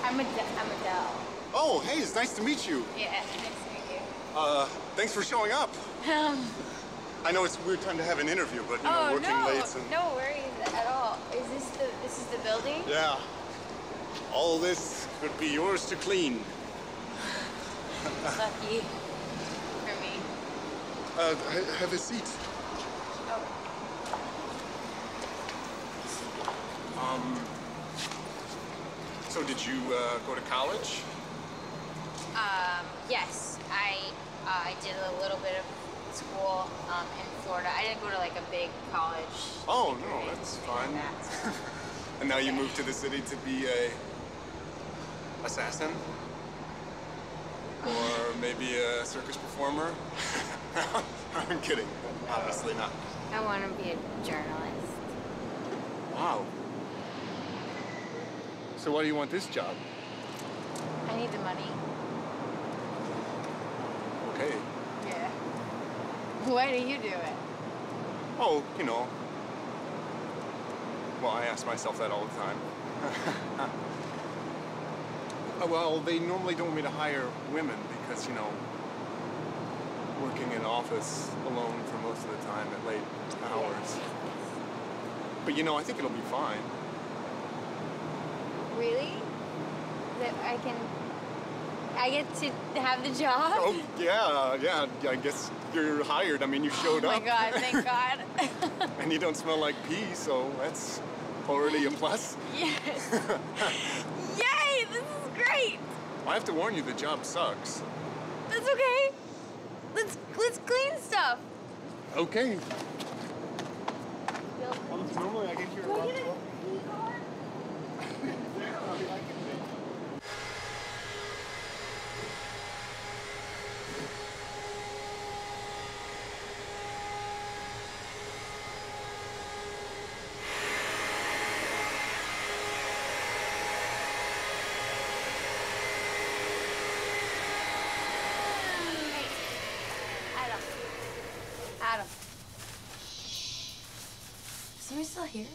I'm Adele. Oh, hey, it's nice to meet you. Yeah, nice to meet you. Thanks for showing up. I know it's a weird time to have an interview, but you know, working late. So... No worries at all. This is the building? Yeah. All this could be yours to clean. Lucky for me. Have a seat. Oh. So did you go to college? Yes. I did a little bit of school in Florida. I didn't go to like a big college. Oh, no, that's fine. And now you moved to the city to be a assassin? Or maybe a circus performer? I'm kidding. Obviously not. I want to be a journalist. Wow. So why do you want this job? I need the money. Okay. Yeah. Why do you do it? Oh, you know. Well, I ask myself that all the time. Well, they normally don't want me to hire women because, you know, working in an office alone for most of the time at late hours. But, you know, I think it'll be fine. Really? That I get to have the job? Oh, yeah, I guess you're hired. I mean, you showed up. Oh my God, thank God. And you don't smell like pee, so that's already a plus. Yes. Yay, this is great. I have to warn you, the job sucks. That's okay. Let's clean stuff. Okay. Normally I get here around 12. Yeah, I mean, I can make. Adam. Is somebody still here?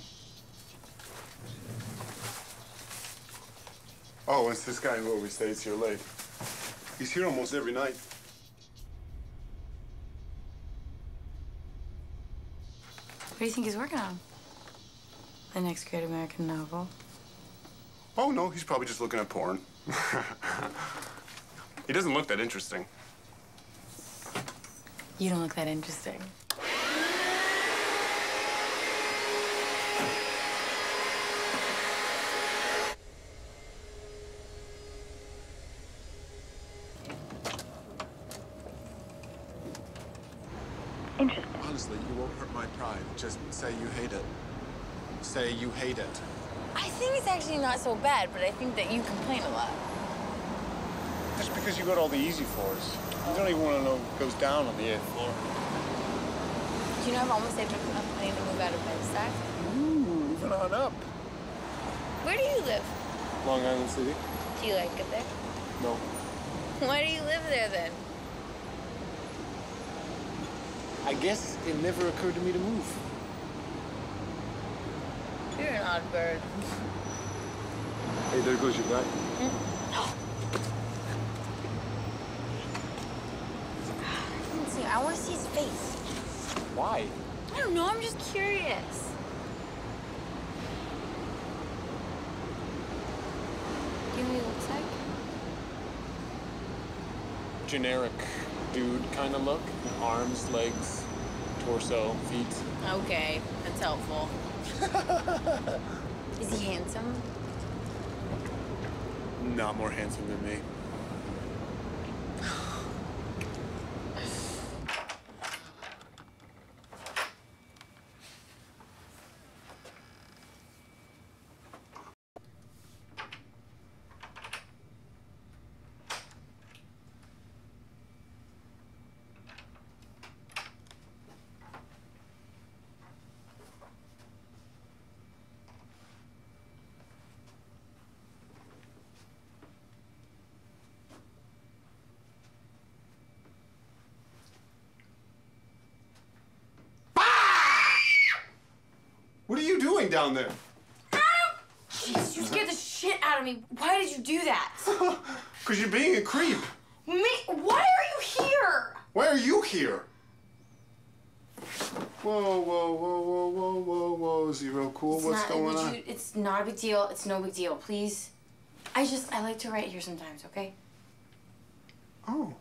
Oh, it's this guy who always stays here late. He's here almost every night. What do you think he's working on? The next great American novel? Oh, no, he's probably just looking at porn. He doesn't look that interesting. You don't look that interesting. Interesting. Honestly, you won't hurt my pride. Just say you hate it. Say you hate it. I think it's actually not so bad, but I think that you complain a lot. Just because you go to all the easy floors. You don't even want to know what goes down on the 8th floor. Do you know I've almost saved up enough money to move out of Bed-Stuy? Ooh, moving on up. Where do you live? Long Island City. Do you like it there? No. Why do you live there then? I guess it never occurred to me to move. You're an odd bird. Hey, there goes your guy. I want to see his face. Why? I don't know, I'm just curious. Do you know what he looks like? Generic dude kind of look. Arms, legs, torso, feet. Okay, that's helpful. Is he handsome? Not more handsome than me. What are you doing down there? Jeez, you scared the shit out out of me. Why did you do that? Because you're being a creep. Me? Why are you here? Why are you here? Whoa, whoa, whoa, whoa, whoa, whoa, whoa. Zero cool. What's going on? It's not a big deal. It's no big deal. Please. I like to write here sometimes, okay? Oh.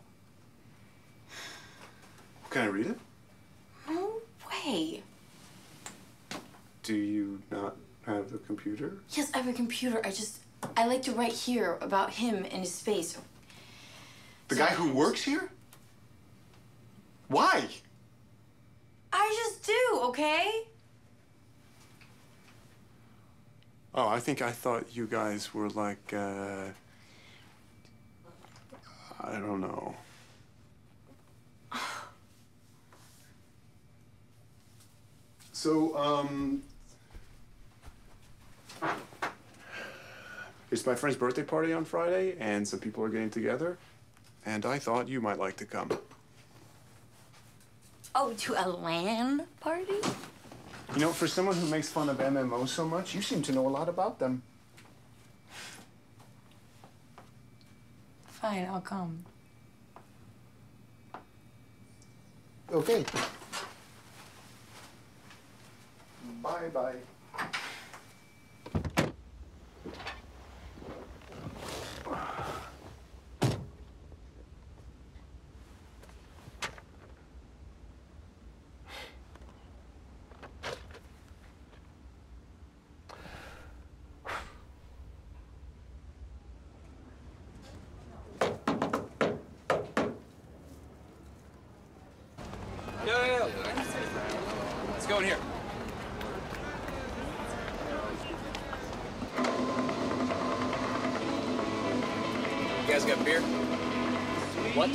Can I read it? No way. Do you not have the computer? Yes, I have a computer. I like to write here about him and his space. The guy who works here? Why? I just do, okay? Oh, I thought you guys were like, I don't know. So, it's my friend's birthday party on Friday, and some people are getting together, and I thought you might like to come. Oh, to a LAN party? You know, for someone who makes fun of MMOs so much, you seem to know a lot about them. Fine, I'll come. Okay. Bye-bye. Yo. Let's go in here. You guys got beer? What?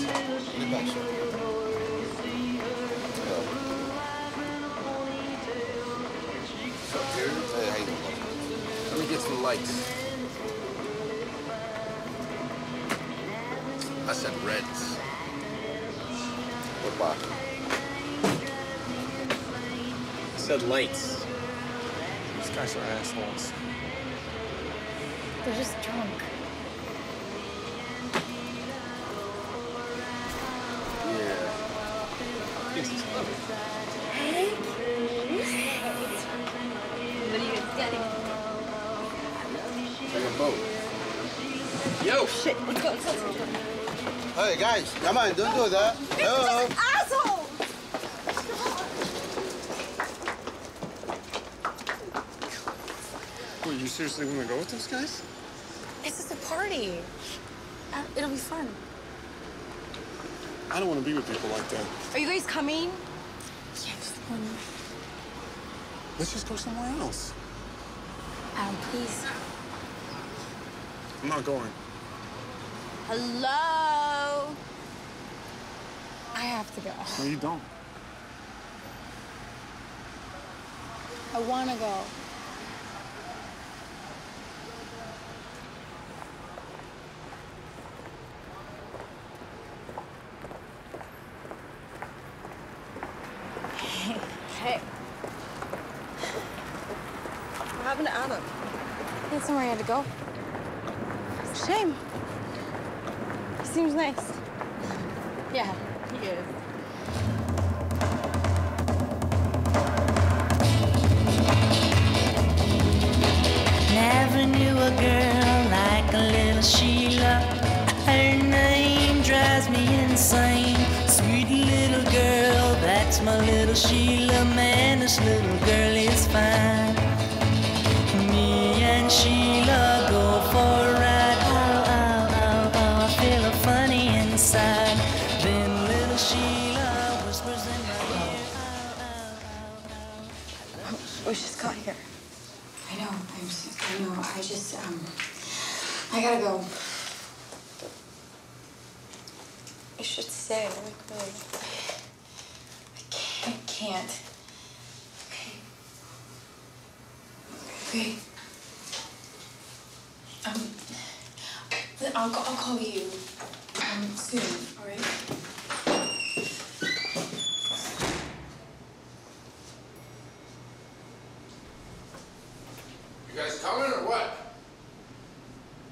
Let me get some lights. I said reds. What box? I said lights. These guys are assholes. They're just drunk. Yeah. This is clever. Hey. What are you guys getting? Like a boat. Yo! Shit, let's go. Hey guys, come on, don't do that. Hello. Asshole! Wait, you seriously want to go with those guys? It's just a party. It'll be fun. I don't want to be with people like that. Are you guys coming? Yes. Let's just go somewhere else. Adam, please. I'm not going. Hello? I have to go. No, you don't. I want to go. Hey. What happened to Adam? He had somewhere he had to go. Shame. He seems nice. Yeah, he is. Never knew a girl like a little Sheila. Her name drives me insane. Sweet little girl, that's my little Sheila. Man, this little girl is fine. Me and Sheila go for a ride. Ow, ow, ow, ow, I feel funny inside. Then little Sheila whispers in my ear. Ow, ow, ow, ow. We just got here. I know. I gotta go. You should stay, like, really. I can't. Okay. I'll call you soon, all right? You guys coming or what?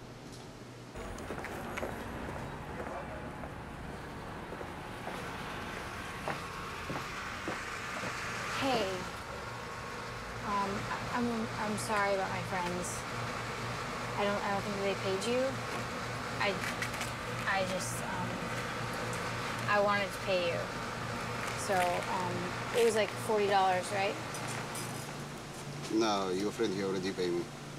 sorry about my friends. I don't think they paid you. I just, I wanted to pay you. So, it was like $40, right? No, your friend here already paid me.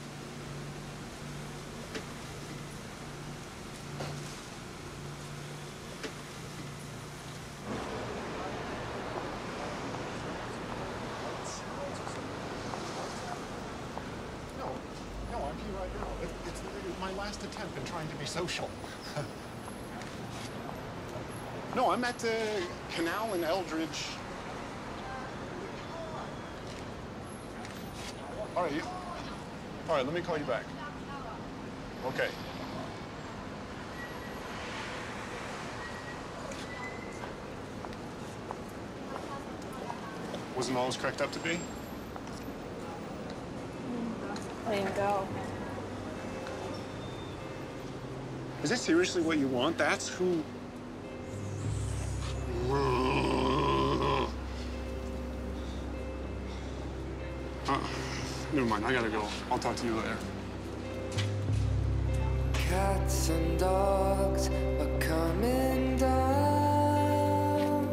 No, I'm here right now. It's my last attempt in trying to be social. No, I'm at Canal and Eldridge. All right, let me call you back. Okay. Wasn't all it was cracked up to be? Let him go. Is that seriously what you want? That's who... Never mind, I gotta go. I'll talk to you later. Cats and dogs are coming down.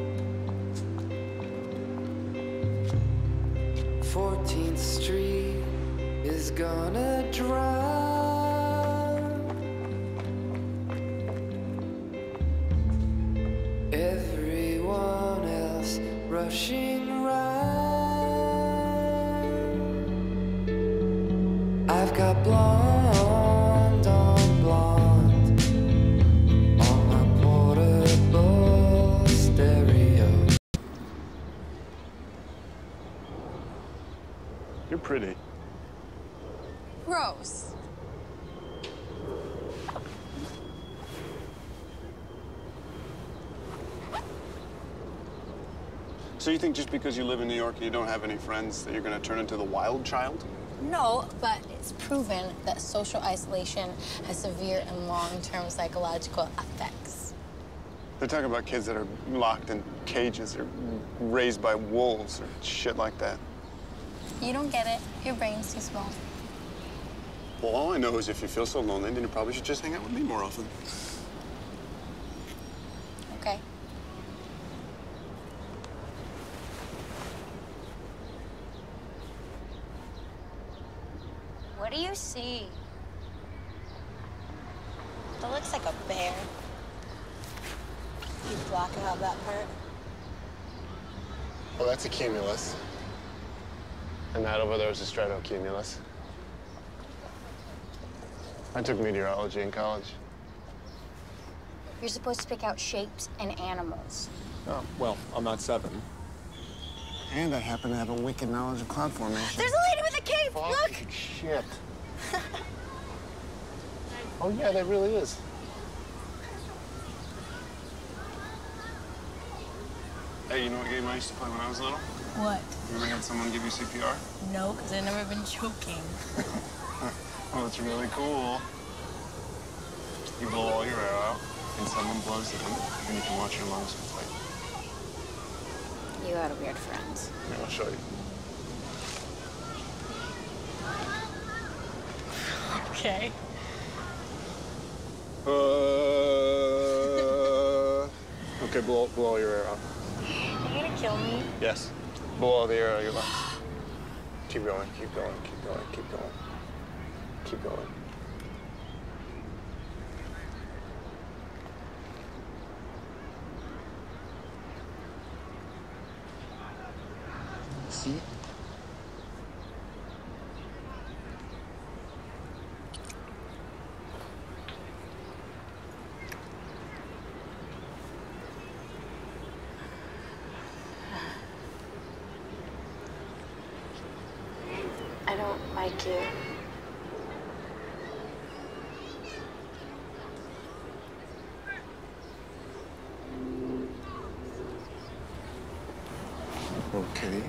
14th Street is gonna drown. Everyone else rushing round. I've got blonde on blonde on my portable stereo. You're pretty. Gross. So you think just because you live in New York and you don't have any friends that you're gonna turn into the wild child? No, but it's proven that social isolation has severe and long-term psychological effects. They're talking about kids that are locked in cages or raised by wolves or shit like that. You don't get it. Your brain's too small. Well, all I know is if you feel so lonely, then you probably should just hang out with me more often. Okay. What do you see? That looks like a bear. You blocking out that part? Well, that's a cumulus. And that over there is a stratocumulus. I took meteorology in college. You're supposed to pick out shapes and animals. Oh, well, I'm not 7. And I happen to have a wicked knowledge of cloud formation. There's a lady with a cape! Look! Fucking shit. Oh, yeah, that really is. Hey, you know what game I used to play when I was little? What? You ever had someone give you CPR? No, because I've never been choking. Oh, it's really cool. You blow all your air out, and someone blows it in, and you can watch your lungs inflate. You got weird friends. Yeah, I'll show you. Okay. Okay, blow all your air out. You're gonna kill me? Yes. Blow all the air out of your lungs. Keep going, keep going, keep going, keep going. Keep going. See? I don't like you. Okay.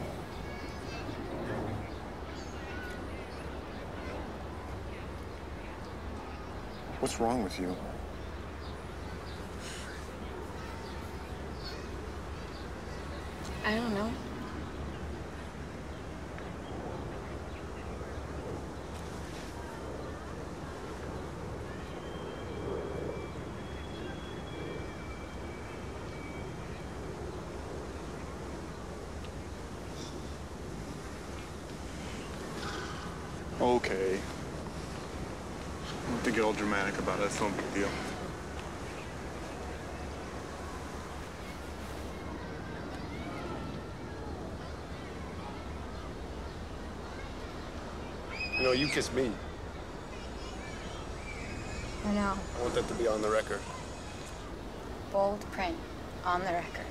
What's wrong with you? I don't know. okay. Don't have to get all dramatic about it. It's no big deal. You know, you kissed me. I know. I want that to be on the record. Bold print on the record.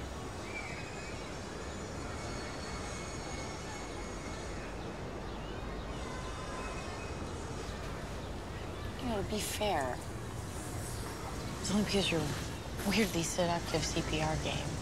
You know, to be fair, it's only because you're weirdly seductive CPR game.